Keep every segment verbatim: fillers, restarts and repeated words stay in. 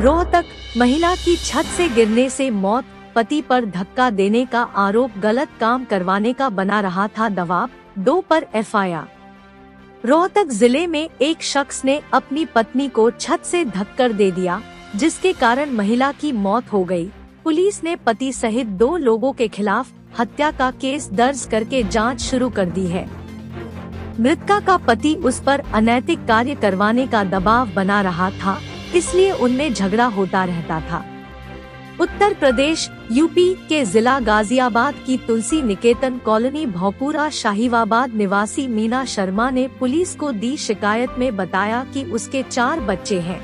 रोहतक, महिला की छत से गिरने से मौत, पति पर धक्का देने का आरोप, गलत काम करवाने का बना रहा था दबाव, दो पर एफ आई आर। रोहतक जिले में एक शख्स ने अपनी पत्नी को छत से धक्कर दे दिया, जिसके कारण महिला की मौत हो गई। पुलिस ने पति सहित दो लोगों के खिलाफ हत्या का केस दर्ज करके जांच शुरू कर दी है। मृतका का पति उस पर अनैतिक कार्य करवाने का दबाव बना रहा था, इसलिए उनमें झगड़ा होता रहता था। उत्तर प्रदेश यूपी के जिला गाजियाबाद की तुलसी निकेतन कॉलोनी भौपुरा शाहीवाबाद निवासी मीना शर्मा ने पुलिस को दी शिकायत में बताया कि उसके चार बच्चे हैं।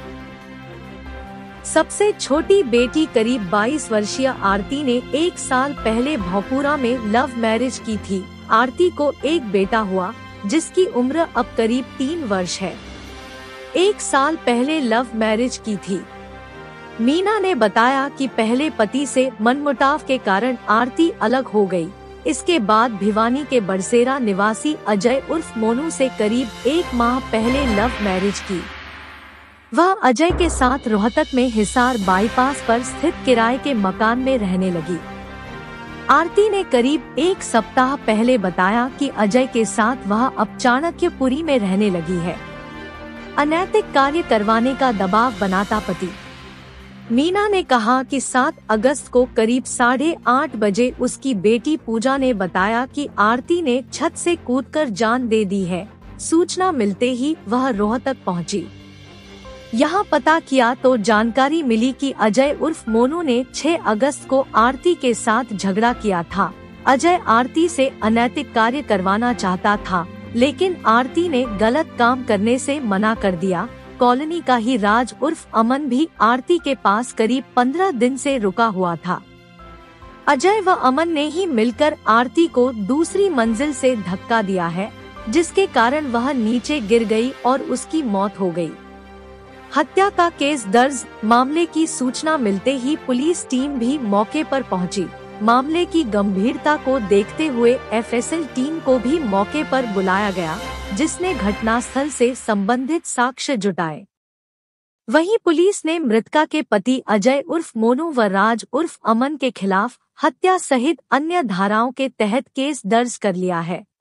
सबसे छोटी बेटी करीब बाईस वर्षीय आरती ने एक साल पहले भौपुरा में लव मैरिज की थी। आरती को एक बेटा हुआ, जिसकी उम्र अब करीब तीन वर्ष है। एक साल पहले लव मैरिज की थी। मीना ने बताया कि पहले पति से मनमुटाव के कारण आरती अलग हो गई। इसके बाद भिवानी के बरसेरा निवासी अजय उर्फ मोनू से करीब एक माह पहले लव मैरिज की। वह अजय के साथ रोहतक में हिसार बाईपास पर स्थित किराए के मकान में रहने लगी। आरती ने करीब एक सप्ताह पहले बताया कि अजय के साथ वह अब चाणक्यपुरी में रहने लगी है। अनैतिक कार्य करवाने का दबाव बनाता पति। मीना ने कहा कि सात अगस्त को करीब साढ़े आठ बजे उसकी बेटी पूजा ने बताया कि आरती ने छत से कूदकर जान दे दी है। सूचना मिलते ही वह रोहतक पहुंची। यहाँ पता किया तो जानकारी मिली कि अजय उर्फ मोनू ने छह अगस्त को आरती के साथ झगड़ा किया था। अजय आरती से अनैतिक कार्य करवाना चाहता था, लेकिन आरती ने गलत काम करने से मना कर दिया। कॉलोनी का ही राज उर्फ अमन भी आरती के पास करीब पंद्रह दिन से रुका हुआ था। अजय व अमन ने ही मिलकर आरती को दूसरी मंजिल से धक्का दिया है, जिसके कारण वह नीचे गिर गई और उसकी मौत हो गई। हत्या का केस दर्ज। मामले की सूचना मिलते ही पुलिस टीम भी मौके पर पहुंची। मामले की गंभीरता को देखते हुए एफ एस एल टीम को भी मौके पर बुलाया गया, जिसने घटनास्थल से संबंधित साक्ष्य जुटाए। वहीं पुलिस ने मृतका के पति अजय उर्फ मोनू व राज उर्फ अमन के खिलाफ हत्या सहित अन्य धाराओं के तहत केस दर्ज कर लिया है।